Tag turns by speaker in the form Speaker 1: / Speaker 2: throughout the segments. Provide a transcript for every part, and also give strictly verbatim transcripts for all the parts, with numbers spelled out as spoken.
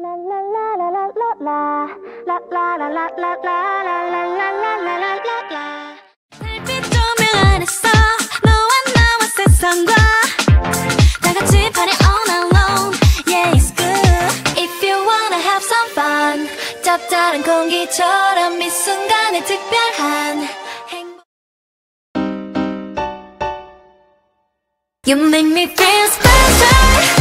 Speaker 1: 달빛 조명 안에서 너와 나와 세상과 다 같이 party all night long. Yeah, it's good if you wanna have some fun. 짭짤한 공기처럼 이 순간의 특별한 행복. You make me feel special.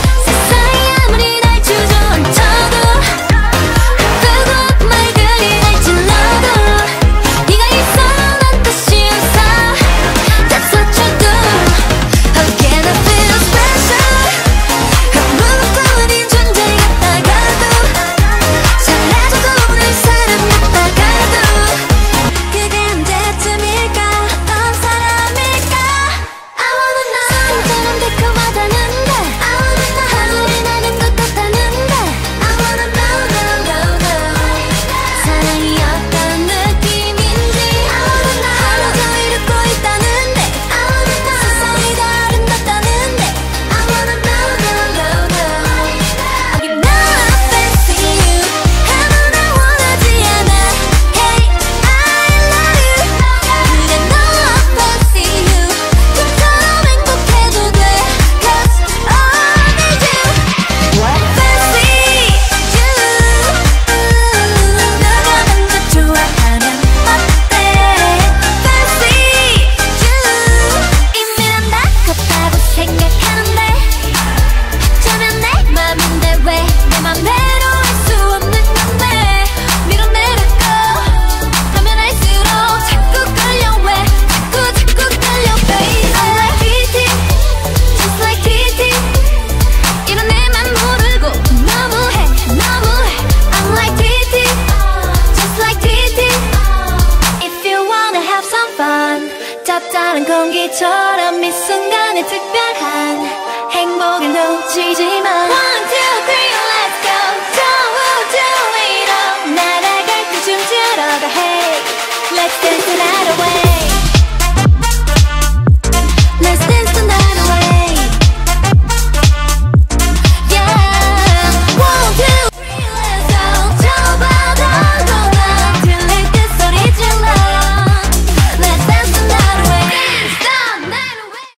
Speaker 1: 짭짤한 공기처럼 이 순간의 특별한 행복을 놓치지만 One, two, three, let's go. Don't do it all. 날아갈 때 춤추러 가. Hey, let's dance the night away.